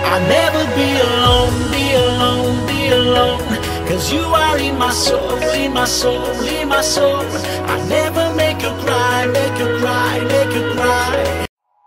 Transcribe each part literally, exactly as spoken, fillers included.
I'll never be alone, be alone, be alone. Cause you are in my soul, in my soul, in my soul. I'll never make you cry, make you cry, make you cry.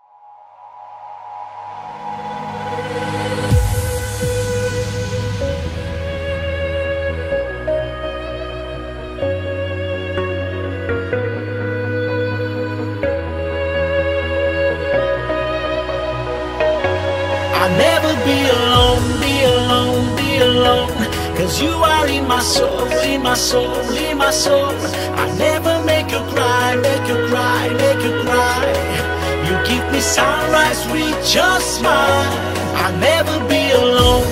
I'll never be alone, be alone, be alone. Cause you are in my soul, in my soul, in my soul. I'll never make you cry, make you cry, make you cry. You give me sunrise with your smile. I'll never be alone.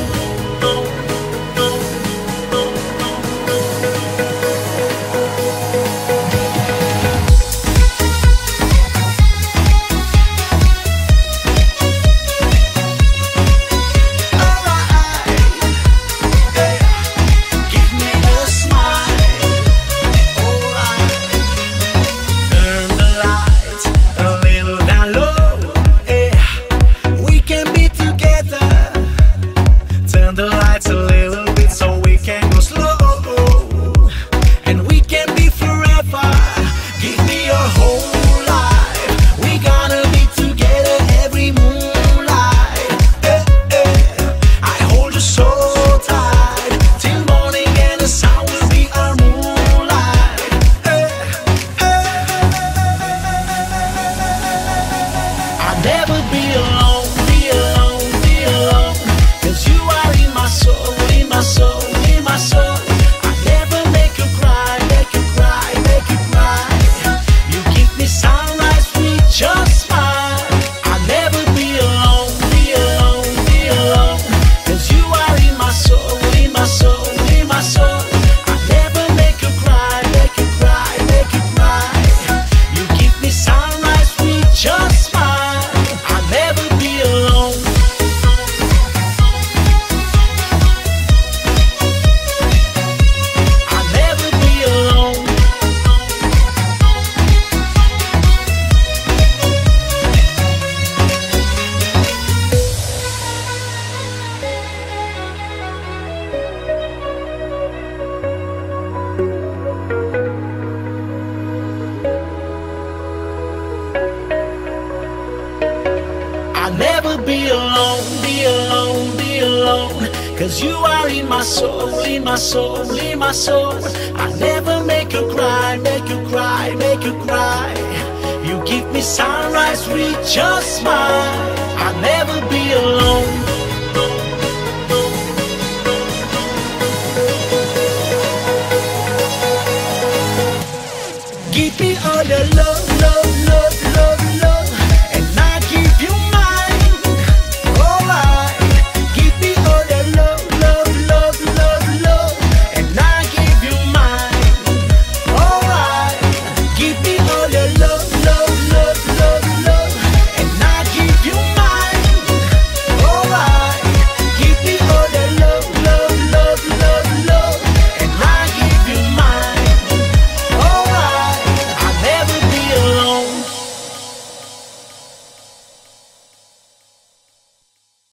Be alone, be alone, be alone. Cause you are in my soul, in my soul, in my soul. I'll never make you cry, make you cry, make you cry. You give me sunrise with your smile. I'll never be